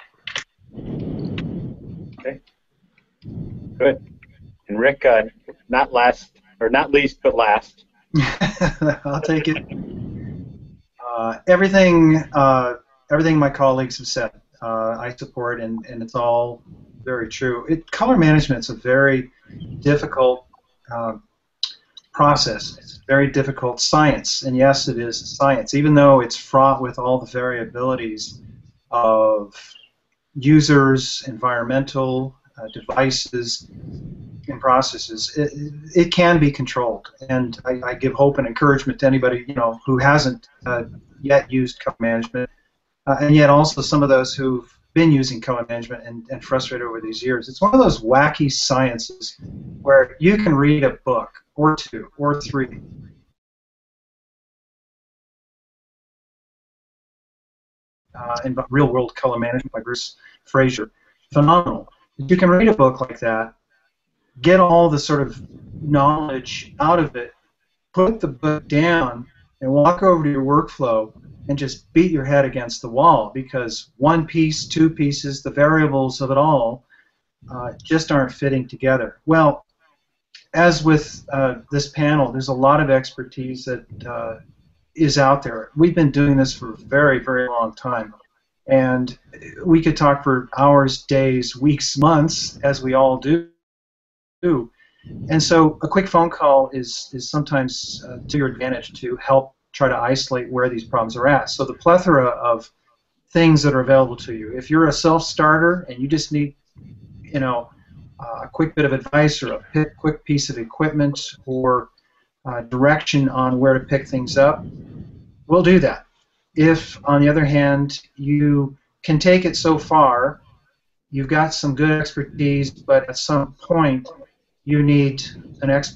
Okay, good. And Rick, uh, not last, or not least, but last. I'll take it. Uh, everything, uh, everything my colleagues have said, uh, I support, and, and it's all very true. It, color management is a very difficult uh, process. It's a very difficult science, and yes, it is science. Even though it's fraught with all the variabilities, of users, environmental uh, devices, and processes, it, it can be controlled. And I, I give hope and encouragement to anybody, you know, who hasn't uh, yet used color management, uh, and yet also some of those who've been using color management and, and frustrated over these years. It's one of those wacky sciences where you can read a book or two or three uh, in Real-World Color Management by Bruce Fraser. Phenomenal. You can read a book like that, get all the sort of knowledge out of it, put the book down, and walk over to your workflow and just beat your head against the wall, because one piece, two pieces, the variables of it all uh, just aren't fitting together. Well, as with uh, this panel, there's a lot of expertise that uh, is out there. We've been doing this for a very, very long time. And we could talk for hours, days, weeks, months, as we all do. And so a quick phone call is, is sometimes uh, to your advantage to help try to isolate where these problems are at. So the plethora of things that are available to you. If you're a self-starter and you just need, you know, uh, a quick bit of advice or a pick, quick piece of equipment or uh, direction on where to pick things up, we'll do that. If, on the other hand, you can take it so far, you've got some good expertise, but at some point you need an expert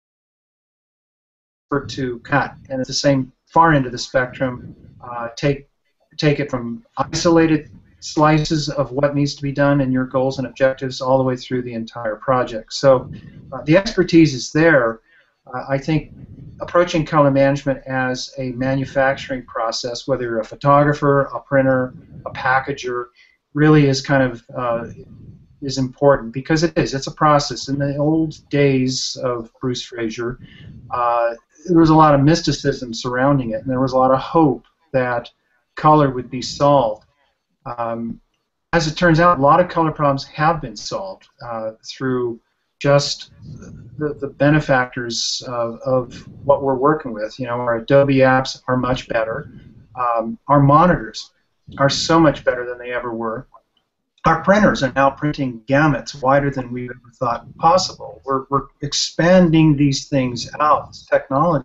to cut, and at the same far end of the spectrum, uh, take take it from isolated slices of what needs to be done and your goals and objectives all the way through the entire project. So uh, the expertise is there. Uh, I think approaching color management as a manufacturing process, whether you're a photographer, a printer, a packager, really is kind of uh, is important, because it is. It's a process. In the old days of Bruce Fraser, uh, there was a lot of mysticism surrounding it, and there was a lot of hope that color would be solved. Um, as it turns out, a lot of color problems have been solved uh, through just the, the benefactors of, of what we're working with. You know, our Adobe apps are much better. Um, our monitors are so much better than they ever were. Our printers are now printing gamuts wider than we ever thought possible. We're, we're expanding these things out. This technology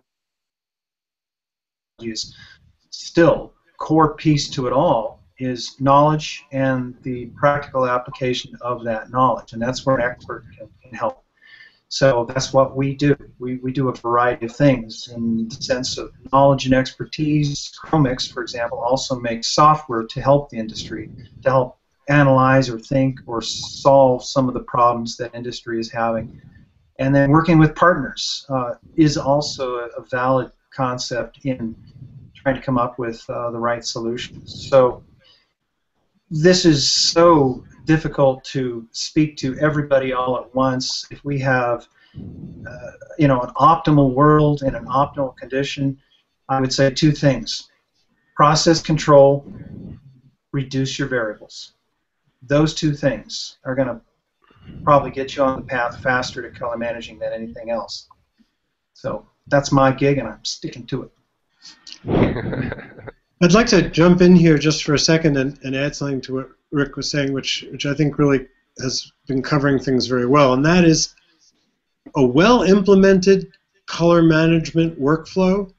is still core piece to it all is knowledge and the practical application of that knowledge, and that's where an expert can, can help. So that's what we do. We, we do a variety of things in the sense of knowledge and expertise. CHROMIX, for example, also makes software to help the industry, to help analyze or think or solve some of the problems that industry is having. And then working with partners uh, is also a, a valid concept in trying to come up with uh, the right solutions. So this is so difficult to speak to everybody all at once. If we have uh, you know, an optimal world in an optimal condition, I would say two things. Process control, reduce your variables. Those two things are going to probably get you on the path faster to color managing than anything else. So that's my gig, and I'm sticking to it. I'd like to jump in here just for a second and, and add something to what Rick was saying, which, which I think really has been covering things very well, and that is a well-implemented color management workflow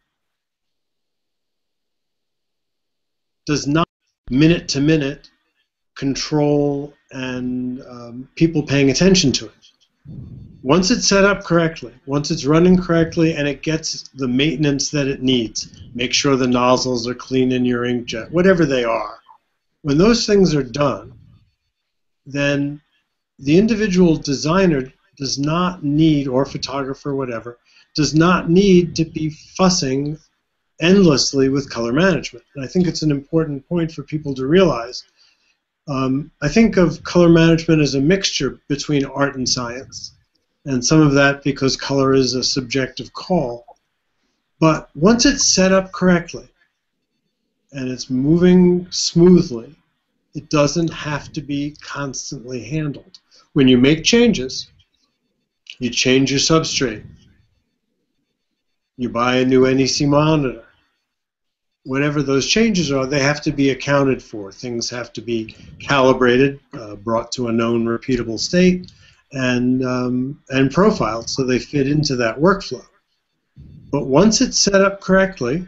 does not minute-to-minute control and um, people paying attention to it. Once it's set up correctly, once it's running correctly and it gets the maintenance that it needs, make sure the nozzles are clean in your inkjet, whatever they are, when those things are done, then the individual designer does not need, or photographer, whatever, does not need to be fussing endlessly with color management. And I think it's an important point for people to realize. Um, I think of color management as a mixture between art and science, and some of that because color is a subjective call. But once it's set up correctly and it's moving smoothly, it doesn't have to be constantly handled. When you make changes, you change your substrate, you buy a new N E C monitor, whatever those changes are, they have to be accounted for. Things have to be calibrated, uh, brought to a known repeatable state, and, um, and profiled so they fit into that workflow. But once it's set up correctly,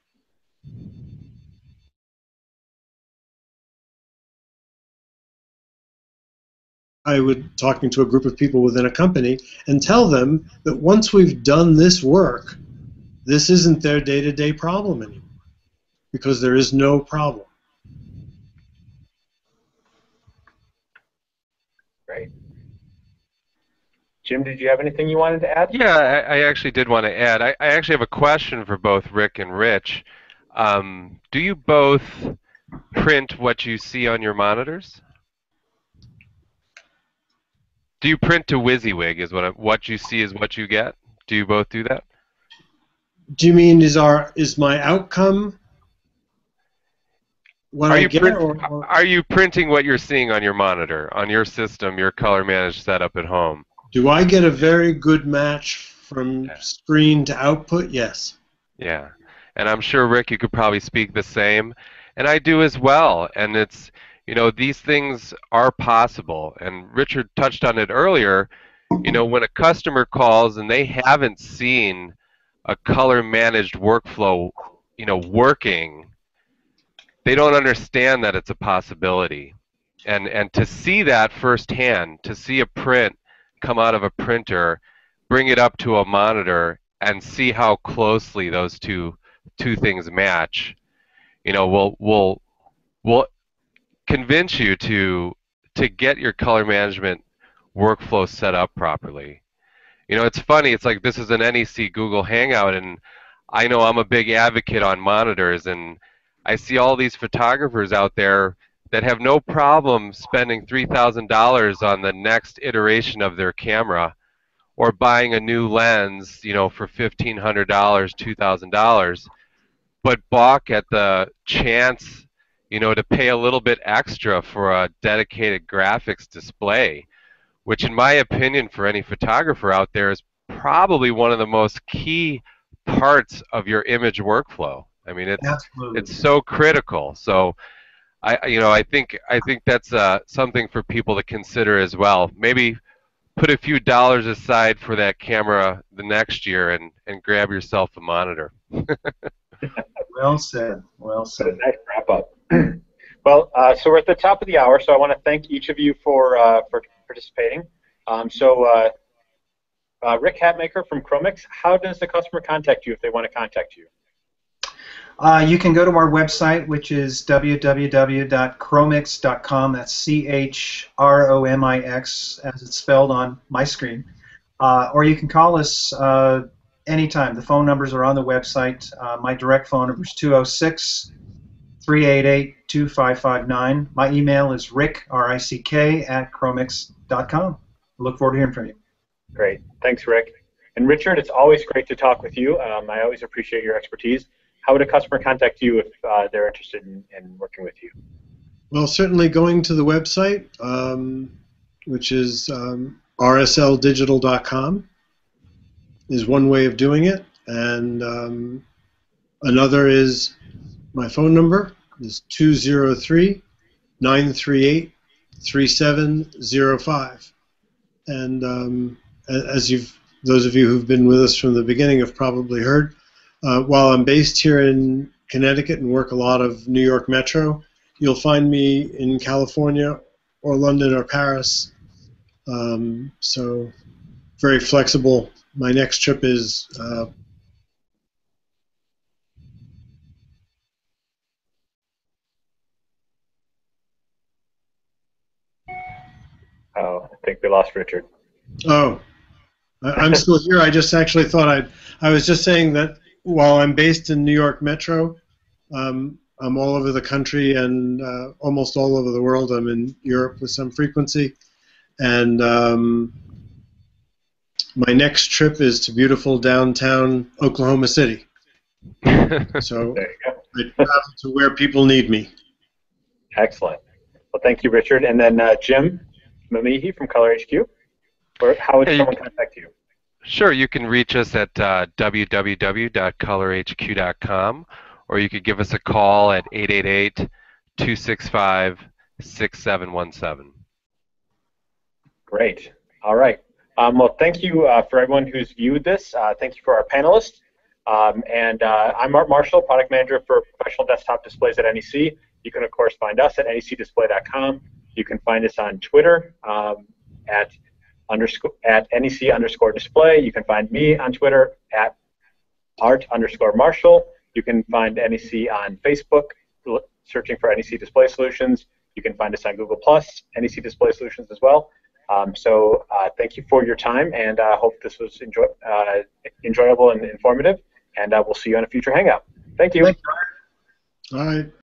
I would talking to a group of people within a company and tell them that once we've done this work, this isn't their day-to-day problem anymore, because there is no problem. Great. Jim, did you have anything you wanted to add? Yeah, I, I actually did want to add. I, I actually have a question for both Rick and Rich. Um, do you both print what you see on your monitors? Do you print to WYSIWYG? Is what I, what you see is what you get? Do you both do that? Do you mean is our is my outcome what Are I you get? print, or, or are you printing what you're seeing on your monitor, on your system, your color managed setup at home? do I get a very good match from screen to output? Yes. Yeah, and I'm sure, Rick, you could probably speak the same, and I do as well. And it's, you know, these things are possible, and Richard touched on it earlier. You know, when a customer calls and they haven't seen a color managed workflow, you know, working, they don't understand that it's a possibility. And and to see that firsthand, to see a print come out of a printer, bring it up to a monitor, and see how closely those two two things match, you know, will will will convince you to to get your color management workflow set up properly. You know, it's funny. It's like this is an N E C Google Hangout, and I know I'm a big advocate on monitors, and I see all these photographers out there that have no problem spending three thousand dollars on the next iteration of their camera, or buying a new lens, you know, for fifteen hundred dollars, two thousand dollars, but balk at the chance, you know, to pay a little bit extra for a dedicated graphics display, which in my opinion for any photographer out there is probably one of the most key parts of your image workflow. I mean, it's Absolutely. it's so critical. So I you know, I think I think that's uh, something for people to consider as well. Maybe put a few dollars aside for that camera the next year and and grab yourself a monitor. Well said. Well said. Nice wrap up. Well, uh, so we're at the top of the hour, so I want to thank each of you for uh, for participating. Um, so, uh, uh, Rick Hatmaker from CHROMIX, how does the customer contact you if they want to contact you? Uh, you can go to our website, which is w w w dot chromix dot com. That's C H R O M I X, as it's spelled on my screen. Uh, or you can call us uh, anytime. The phone numbers are on the website. Uh, my direct phone number is two oh six, three eight eight, two five five nine. My email is rick, R I C K, at chromix dot com. I look forward to hearing from you. Great. Thanks, Rick. And Richard, it's always great to talk with you. Um, I always appreciate your expertise. How would a customer contact you if uh, they're interested in, in working with you? Well, certainly going to the website, um, which is um, R S L digital dot com, is one way of doing it. And um, another is my phone number is two oh three, nine three eight, three seven oh five. And um, as you've, those of you who've been with us from the beginning have probably heard, uh, while I'm based here in Connecticut and work a lot of New York Metro, you'll find me in California or London or Paris. Um, so very flexible. My next trip is uh, Oh, I think we lost Richard. oh, I- I'm still here. I just actually thought I'd, I was just saying that while I'm based in New York Metro, um, I'm all over the country and uh, almost all over the world. I'm in Europe with some frequency. And um, my next trip is to beautiful downtown Oklahoma City. So There you go. I travel to where people need me. Excellent. Well, thank you, Richard. And then uh, Jim Memije from colorHQ. Where, how would Hey, someone contact you? Sure, you can reach us at uh, w w w dot color H Q dot com, or you could give us a call at eight eight eight, two six five, six seven one seven. Great. All right. Um, well, thank you uh, for everyone who's viewed this. Uh, thank you for our panelists. Um, and uh, I'm Art Marshall, Product Manager for Professional Desktop Displays at N E C. You can, of course, find us at N E C display dot com. You can find us on Twitter um, at, underscore, at N E C underscore display. You can find me on Twitter at Art underscore Marshall. You can find N E C on Facebook, searching for N E C Display Solutions. You can find us on Google plus, N E C Display Solutions as well. Um, so uh, thank you for your time, and I uh, hope this was enjoy uh, enjoyable and informative, and uh, we'll see you on a future Hangout. Thank you. All right.